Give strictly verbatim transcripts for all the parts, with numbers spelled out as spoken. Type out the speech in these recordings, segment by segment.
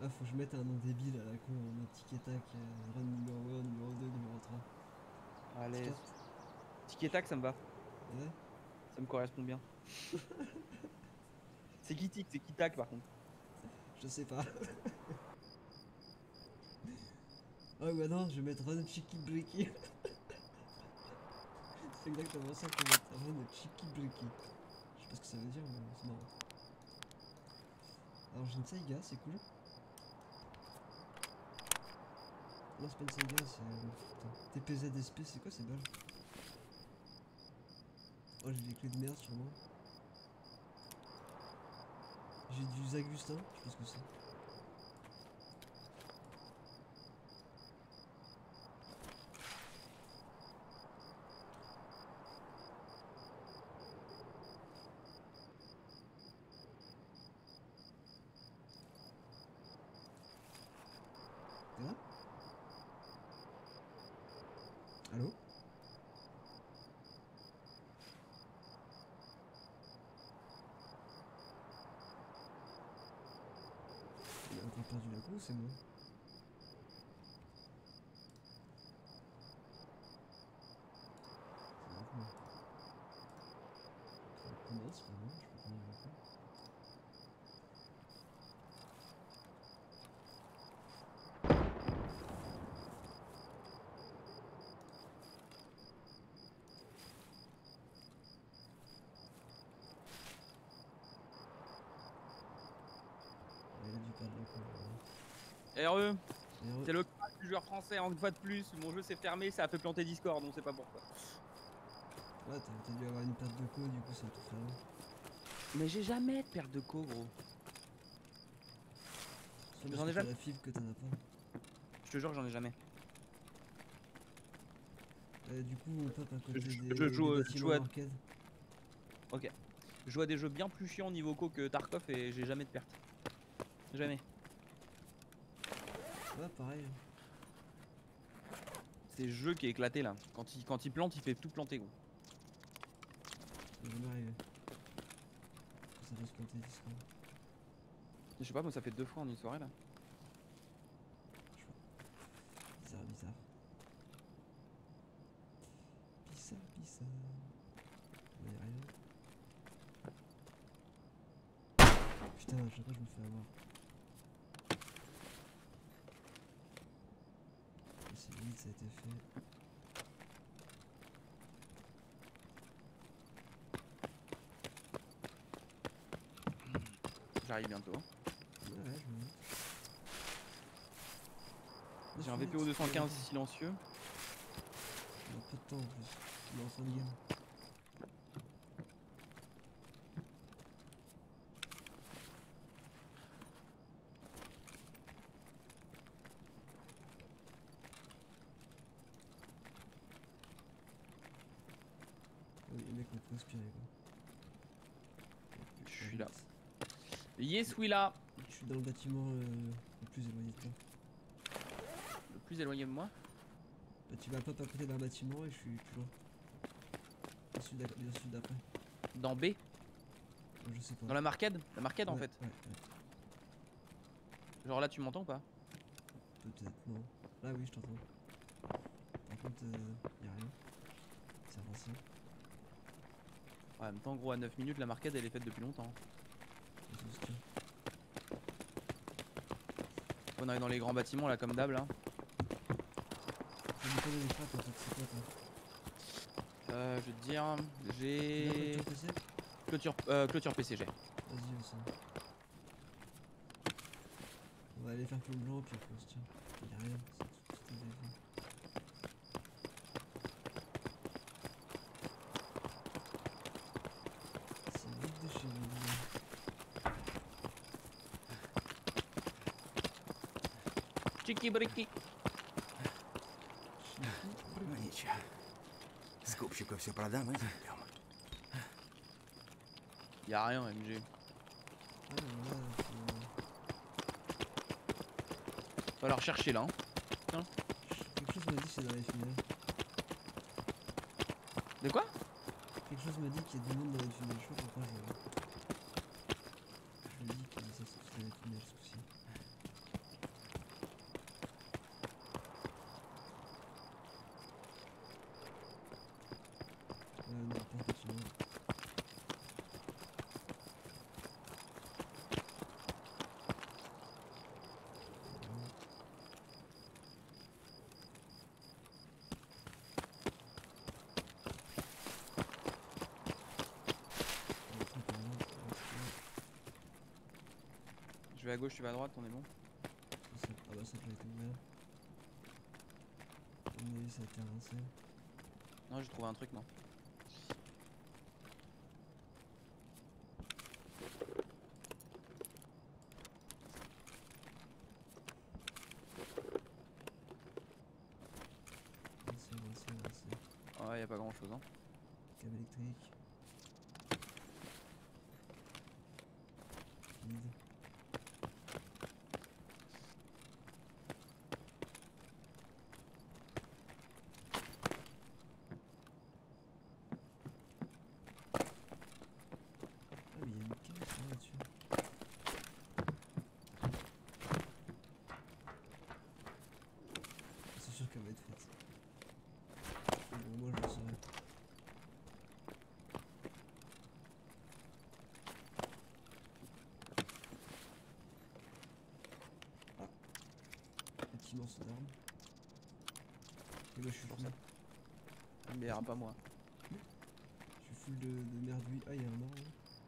Ah, faut que je mette un nom débile à la con, en mode tic et tac, euh, run numéro un, numéro deux, numéro trois. Tu Allez. captes? Tic et tac, ça me va. Ouais. Ça me correspond bien. C'est qui tic, c'est qui tac par contre. Je sais pas. Ah ouais non, je vais mettre run chicky bricky. C'est exactement ça qu'on va mettre, run chicky bricky. Je sais pas ce que ça veut dire, mais c'est marrant. Alors j'ai une Saiga, c'est cool. Non, c'est pas une Saiga, c'est... Putain. T P Z S P, c'est quoi ces balles? Oh, j'ai des clés de merde sur moi. J'ai du Zagustin, je sais pas ce que c'est. T'es là? Allô? Il a encore perdu la go, c'est moi. C'est grave moi. Ça commence vraiment, je peux pas y répondre. Ouais, il a dû perdre la go. Heureux. Ouais. C'est le crack du joueur français, une fois de plus. Mon jeu s'est fermé, ça a fait planter Discord, on sait pas pourquoi. Ouais, t'as dû avoir une perte de co, du coup ça a tout fermé. Mais j'ai jamais de perte de co, gros. Soit parce J'en que ai t'as jamais. la fibre que t'en as pas. Je te jure, j'en ai jamais. Euh, du coup, on pop à Je, côté je des, des joue, je joue bâtiments à... arcade. Ok. Je joue à des jeux bien plus chiants niveau co que Tarkov et j'ai jamais de perte. Jamais. Ouais, pareil. C'est le jeu qui est éclaté là. Quand il, quand il plante, il fait tout planter, gros. Ça va jamais arriver. Ça va se planter, Discord. Je sais pas, moi ça fait deux fois en une soirée là. Je vois. Bizarre, bizarre. Bizarre, bizarre. On va y arriver. Putain, à chaque fois je me fais avoir. C'est vite, ça a été fait. J'arrive bientôt. Ouais, ouais, je me mets. J'ai un V P O deux cent quinze silencieux. On a peu de temps en plus. On est en fin de game. Oui, les mecs m'ont conspiré quoi. Je suis là. Yes, oui là. Je suis dans le bâtiment euh, le plus éloigné de toi. Le plus éloigné de moi. Bah, tu vas pop à côté d'un bâtiment et je suis plus loin. Dans celui d'après. Dans celui d'après. Dans B. Je sais pas. Dans la marquette. La marquette en Ouais, fait. ouais, ouais. Genre là, tu m'entends ou pas? Peut-être, non. Là, oui, je t'entends. Par contre, euh, y'a rien. C'est ancien. Ouais, en même temps, gros, à neuf minutes, la marquette elle est faite depuis longtemps. C'est tout ce On arrive dans les grands bâtiments là, comme d'hab là. T'as mis combien de frappes en fait? C'est quoi toi? Euh, je vais te dire, Tu j'ai. l'as pas P C? Clôture, euh, clôture P C G. Vas-y, on s'en va. On va aller faire plomb blanc puis après on se tient. Y'a rien, c'est tout, tout est défait. C'est vite de chez nous. Chiki briki. Ну ничего. Скупщику все продам и зайдем. Y'a rien, M G. Ah là, faut... Va falloir chercher là. Hein. Tiens. Quelque chose me dit que c'est dans les finales. De quoi? Quelque chose me dit qu'il y a du monde dans les finales. Je sais pas pourquoi je... Je me dis que ça se trouve dans les finales ce coup-ci. Je vais à gauche, tu vas à droite, on est bon. Ça- Ah bah ça a déjà été ouvert. On est ça a été rincé. Non, j'ai trouvé un truc, non. Rincé, rincé, rincé. Ouais, y a pas grand chose, hein. Câble électrique. Vide. Ah mais il y a une caisse hein, là-dessus. C'est sûr qu'elle va être faite. Bon, moi je le saurais. Ah. Petit morceau d'arme. Et moi je suis Pour full. ça. Mais y'aura pas moi. Je suis full de, de merdouille. Ah, il y a un mort là.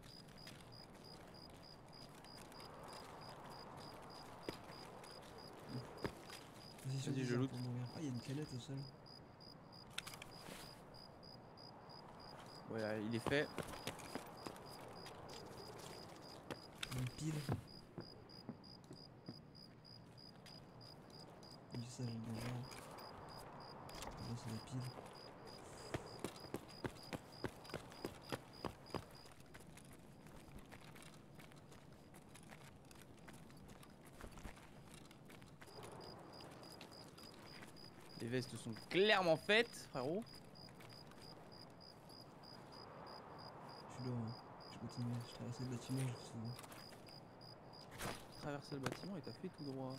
Position Vas-y, je bizarre loot. pour mourir. Ah, il y a une canette au sol. Ouais, euh, il est fait. Une pile. Oui, ça, j'ai déjà. Là, c'est la pile. Les vestes sont clairement faites, frérot. Je suis là, hein. Je continue. Je traverse le bâtiment justement. Traverser le bâtiment et t'as fait tout droit.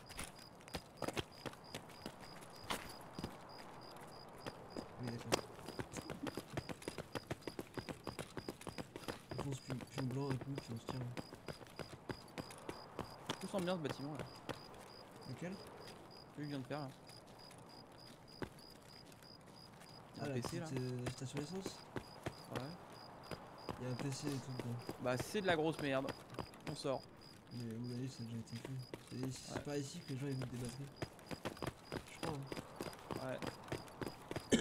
Oui, d'accord. On fonce plus, plus blanc un coup, puis on se tire. Je sens bien ce bâtiment là. Lequel? Celui que je viens de faire là. Ah, Un la P C petite là. euh, station essence. Ouais. Il y a un P C et tout dedans. Bah c'est de la grosse merde. On sort. Mais à mon avis, ça a déjà été fait. C'est c'est Ouais. pas ici que les gens ils mettent des batteries. Je crois. Hein. Ouais.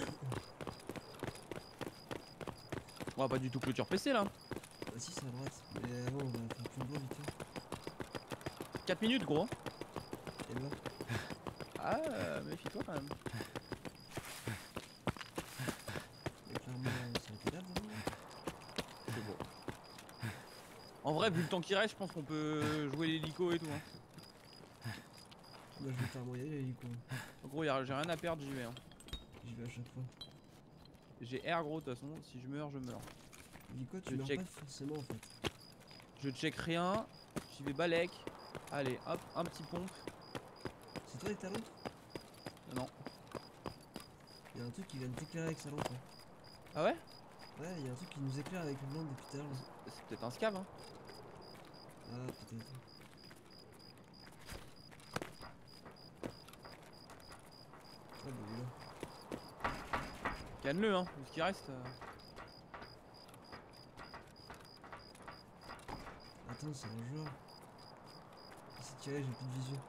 On va pas du tout clôture P C là. Ah, si, c'est à droite. Mais avant, on va faire plus blanc vite fait. quatre minutes gros. Et là, Ah euh, méfie-toi quand même. mais clairement, ça a été là vraiment. C'est beau. En vrai vu le temps qui reste, je pense qu'on peut jouer l'hélico et tout hein. Moi, je vais clairement y aller, l'hélico. En gros y a- j'ai rien à perdre, j'y vais hein. J'y vais à chaque fois. J'ai R gros de toute façon, si je meurs je meurs. L'hélico, tu Je meurs check. pas forcément en fait. Je check rien, j'y vais balèque. Allez hop, un petit pompe. C'est toi avec ta lampe? Non. Il y a un truc qui vient de t'éclairer avec sa lampe. Hein. Ah ouais? Ouais, il y a un truc qui nous éclaire avec une lampe depuis tout à l'heure. là. C'est peut-être un scav hein. Ah, peut-être. Ah, bah, il est là. Canne-le hein, ce qui reste. euh. Attends, c'est un joueur. Il s'est tiré, j'ai plus de vision.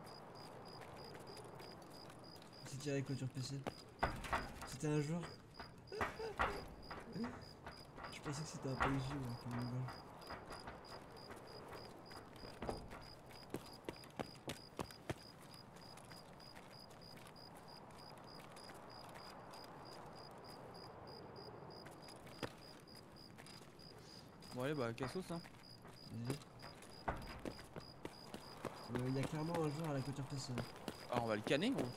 Il s'est tiré avec clôture P C. C'était un joueur. Je pensais que c'était un P J, moi, comme une balle. Bon allez bah cassos hein. Vas-y. Euh, Il y a clairement un joueur à la clôture P C. hein. Alors on va le canner gros.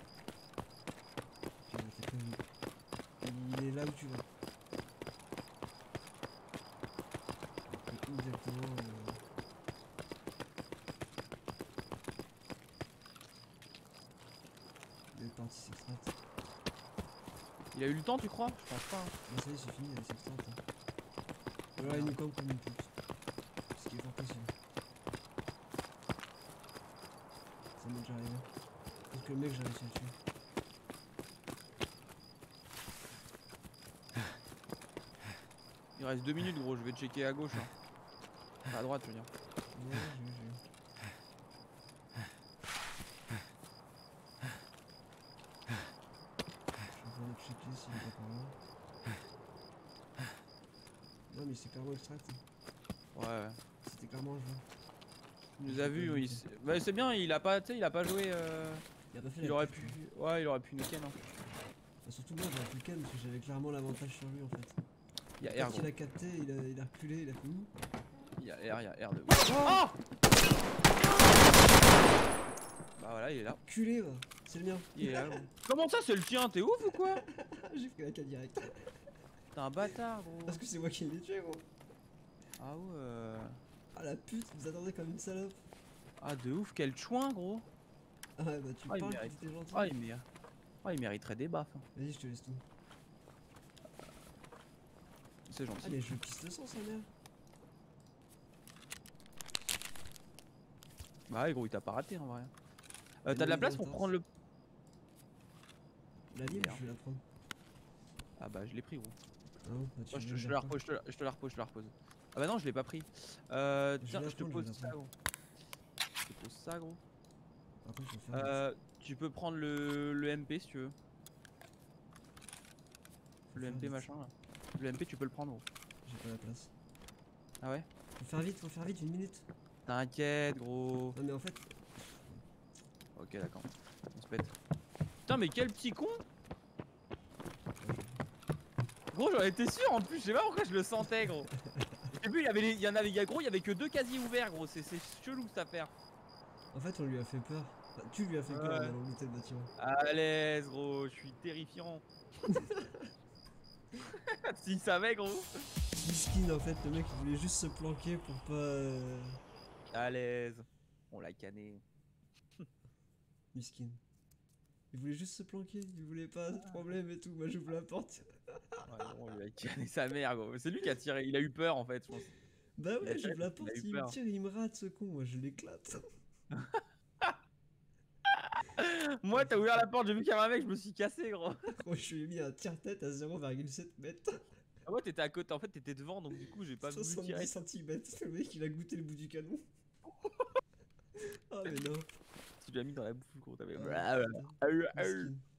Puis, euh, t'es prévenu. Il est là où tu vas. Où exactement euh... Il est parti s'extraite. Il a eu le temps tu crois? Je pense pas hein. Bah ça y est, c'est fini, elle s'extraite. Hein. Ou alors il nous campe comme une pute. Ce qui est fort possible. Ça m'est déjà arrivé. Parce que le mec, j'ai réussi à le tuer. Il reste deux minutes gros, je vais checker à gauche hein. Enfin, à droite je veux dire. Ouais, j'ai vu, j'ai vu. checker s'il est pas par là. Non mais c'est clairement extract. Ouais, ouais. C'était clairement un jeu. Il nous a vu, oui. c'est- Bah, c'est bien, il a pas, tu sais, il a pas joué. Euh... Il a pas fait Il la aurait pute, pu. lui. Ouais, il aurait pu nous ken. Hein. Bah, surtout moi j'aurais pu le ken parce que j'avais clairement l'avantage sur lui en fait. Il y a R, Quand gros. il a capté, il a, il a reculé, il a fait ouh. Il y a R, il y a R de. Oh bah voilà, il est là. Culé va, c'est le mien. Il est là. Gros. Comment ça, c'est le tien? T'es ouf ou quoi? J'ai pris la K direct. T'es un bâtard, gros. Parce que c'est moi qui l'ai tué gros. Ah ouais. Ah la pute, vous attendez comme une salope. Ah de ouf, quel chouin, gros. Ah ouais bah tu Ah, il parles, mérite. t'es gentil. Ah, il mérite. Ah, il mériterait des baffes. Hein. Vas-y je te laisse tout. C'est gentil. Ah mais je pisse le sang sa mère. Bah ouais, gros, il t'a pas raté en vrai. Euh, Elle T'as de m'a la mis place dans pour le prendre le. La libre, Merde. je vais la prendre. Ah bah je l'ai pris, gros. Ah non, bah tu Ouais, je, te, veux je te me la dire repose, je te la, je te la repose, je te la repose. Ah bah non, je l'ai pas pris. Euh, Je tiens, vais la je te prendre, je vais pose la ça, gros. Je te pose ça, gros. quoi. Après je vais faire. Euh, tu peux prendre le, le M P si tu veux. Le faire M P vite. machin là. Le M P tu peux le prendre, gros. J'ai pas la place. Ah ouais? Faut faire vite, faut faire vite, une minute. T'inquiète, gros. Non mais en fait, Ok, d'accord. On se pète. Putain, mais quel petit con! Gros, j'en étais sûr en plus, je sais pas pourquoi je le sentais, gros. J'ai vu, il y avait les, il y en avait, il y a, gros, il y avait que deux casiers ouverts, gros. C'est c'est chelou cette affaire. en fait on lui a fait peur. Enfin, tu lui as fait peur en Ouais. allant looter le bâtiment. À l'aise, gros, je suis terrifiant. S'il savait, gros. Miskin en fait, le mec il voulait juste se planquer pour pas. Euh... À l'aise. On l'a canné. Miskin. Il voulait juste se planquer, il voulait pas de problème et tout. Moi j'ouvre la porte. Ouais, gros, on lui a canné sa mère, gros. C'est lui qui a tiré, il a eu peur en fait, je pense. Bah Il a ouais, j'ouvre la il a porte, eu il, peur. me tire, il me rate ce con, moi je l'éclate. Moi, t'as ouvert la porte, j'ai vu qu'il y avait un mec, je me suis cassé, gros. Moi je lui ai mis un tire-tête à zéro virgule sept mètres. Ah ouais, t'étais à côté, en fait, t'étais devant, donc du coup, j'ai pas voulu tirer. soixante-dix centimètres. Le mec il a goûté le bout du canon. Ah mais non. Tu l'as mis dans la bouche, gros. T'avais. Ah, putain. Ah, ah, ah. Miskin.